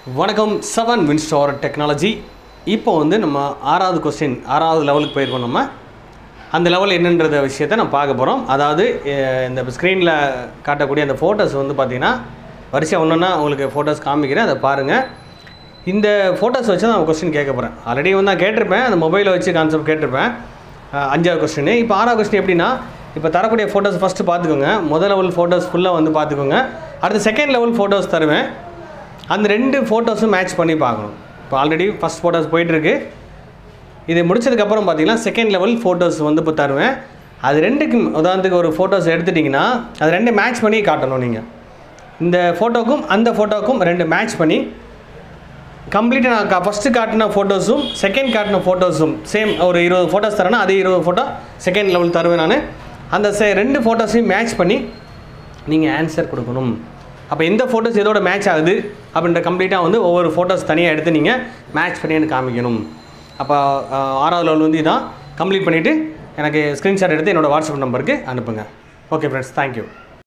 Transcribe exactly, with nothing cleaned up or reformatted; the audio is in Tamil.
வணக்கம் செவன் வின்ஸ்டார் டெக்னாலஜி. இப்போ வந்து நம்ம ஆறாவது கொஸ்டின் ஆறாவது லெவலுக்கு போயிருக்கோம். நம்ம அந்த லெவல் என்னன்றத விஷயத்தை நம்ம பார்க்க போகிறோம். அதாவது இந்த ஸ்க்ரீனில் காட்டக்கூடிய அந்த ஃபோட்டோஸ் வந்து பார்த்திங்கன்னா வரிசையாக ஒன்றுன்னா உங்களுக்கு ஃபோட்டோஸ் காமிக்கிறேன், அதை பாருங்கள். இந்த ஃபோட்டோஸ் வச்சு நான் கொஸ்டின் கேட்க போகிறேன். ஆல்ரெடி வந்து நான் கேட்டிருப்பேன், அந்த மொபைலை வச்சு கான்செப்ட் கேட்டிருப்பேன். அஞ்சாவது கொஸ்டின். இப்போ ஆறாவது கொஸ்டின் எப்படின்னா, இப்போ தரக்கூடிய ஃபோட்டோஸ் ஃபஸ்ட்டு பார்த்துக்கோங்க. முதல் லெவல் ஃபோட்டோஸ் ஃபுல்லாக வந்து பார்த்துக்கோங்க. அடுத்து செகண்ட் லெவல் ஃபோட்டோஸ் தருவேன். அந்த ரெண்டு ஃபோட்டோஸும் மேட்ச் பண்ணி பார்க்கணும். இப்போ ஆல்ரெடி ஃபஸ்ட் ஃபோட்டோஸ் போயிட்டுருக்கு. இது முடிச்சதுக்கப்புறம் பார்த்தீங்கன்னா செகண்ட் லெவல் ஃபோட்டோஸ் வந்து இப்போ தருவேன். அது ரெண்டுக்கும் உதாரணத்துக்கு ஒரு ஃபோட்டோஸ் எடுத்துட்டிங்கன்னா அது ரெண்டு மேட்ச் பண்ணி காட்டணும். நீங்கள் இந்த ஃபோட்டோக்கும் அந்த ஃபோட்டோக்கும் ரெண்டு மேட்ச் பண்ணி கம்ப்ளீட்டாக நான் ஃபஸ்ட்டு காட்டின ஃபோட்டோஸும் செகண்ட் காட்டின ஃபோட்டோஸும் சேம் ஒரு இருபது ஃபோட்டோஸ் தரேன்னா அதே இருபது ஃபோட்டோ செகண்ட் லெவல் தருவேன் நான். அந்த சே ரெண்டு ஃபோட்டோஸையும் மேட்ச் பண்ணி நீங்கள் ஆன்சர் கொடுக்கணும். அப்போ எந்த ஃபோட்டோஸ் எதோட மேட்ச் ஆகுது அப்படின்ற கம்ப்ளீட்டாக வந்து ஒவ்வொரு ஃபோட்டோஸ் தனியாக எடுத்து நீங்கள் மேட்ச் பண்ணி எனக்கு காமிக்கணும். அப்போ ஆறாவது லெவல் வந்து இதான் கம்ப்ளீட் பண்ணிவிட்டு எனக்கு ஸ்க்ரீன்ஷாட் எடுத்து என்னோடய வாட்ஸ்அப் நம்பருக்கு அனுப்புங்க. Okay friends, thank you.